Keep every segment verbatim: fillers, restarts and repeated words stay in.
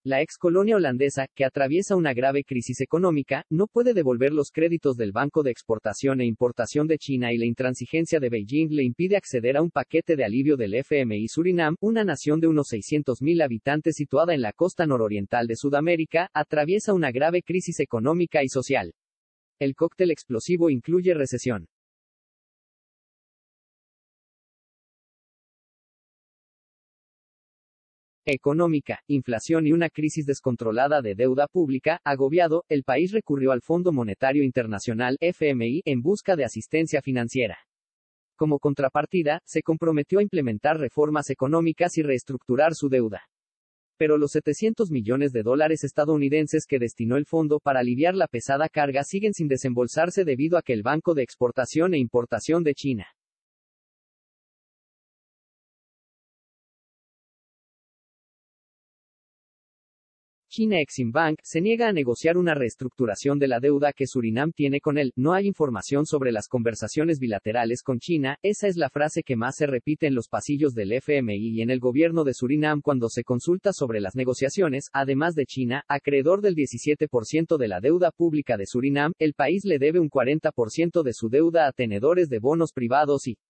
La ex colonia holandesa, que atraviesa una grave crisis económica, no puede devolver los créditos del Banco de Exportación e Importación de China y la intransigencia de Beijing le impide acceder a un paquete de alivio del F M I. Surinam, una nación de unos seiscientos mil habitantes situada en la costa nororiental de Sudamérica, atraviesa una grave crisis económica y social. El cóctel explosivo incluye recesión, económica, inflación y una crisis descontrolada de deuda pública. Agobiado, el país recurrió al Fondo Monetario Internacional, F M I, en busca de asistencia financiera. Como contrapartida, se comprometió a implementar reformas económicas y reestructurar su deuda. Pero los setecientos millones de dólares estadounidenses que destinó el fondo para aliviar la pesada carga siguen sin desembolsarse debido a que el Banco de Exportación e Importación de China, China Exim Bank, se niega a negociar una reestructuración de la deuda que Surinam tiene con él. No hay información sobre las conversaciones bilaterales con China. Esa es la frase que más se repite en los pasillos del F M I y en el gobierno de Surinam cuando se consulta sobre las negociaciones. Además de China, acreedor del diecisiete por ciento de la deuda pública de Surinam, el país le debe un cuarenta por ciento de su deuda a tenedores de bonos privados y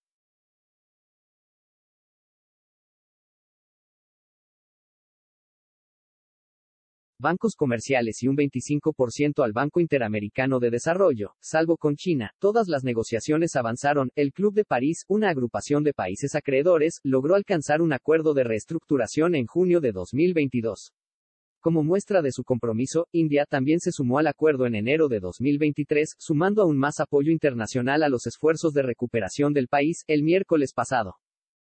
bancos comerciales y un veinticinco por ciento al Banco Interamericano de Desarrollo. Salvo con China, todas las negociaciones avanzaron. El Club de París, una agrupación de países acreedores, logró alcanzar un acuerdo de reestructuración en junio de dos mil veintidós. Como muestra de su compromiso, India también se sumó al acuerdo en enero de dos mil veintitrés, sumando aún más apoyo internacional a los esfuerzos de recuperación del país. El miércoles pasado,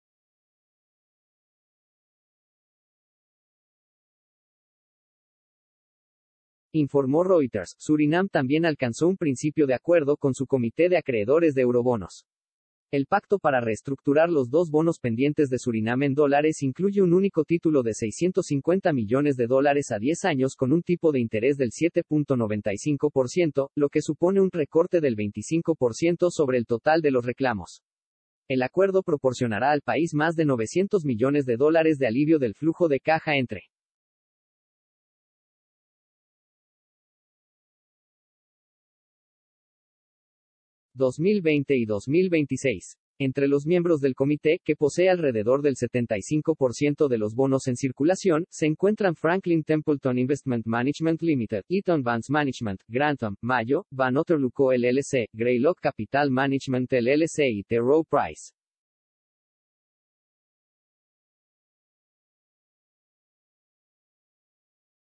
informó Reuters, Surinam también alcanzó un principio de acuerdo con su comité de acreedores de eurobonos. El pacto para reestructurar los dos bonos pendientes de Surinam en dólares incluye un único título de seiscientos cincuenta millones de dólares a diez años con un tipo de interés del siete punto noventa y cinco por ciento, lo que supone un recorte del veinticinco por ciento sobre el total de los reclamos. El acuerdo proporcionará al país más de novecientos millones de dólares de alivio del flujo de caja entre dos mil veinte y dos mil veintiséis. Entre los miembros del comité, que posee alrededor del setenta y cinco por ciento de los bonos en circulación, se encuentran Franklin Templeton Investment Management Limited, Eaton Vance Management, Grantham, Mayo, Van Otterluco L L C, Greylock Capital Management L L C y T. Rowe Price.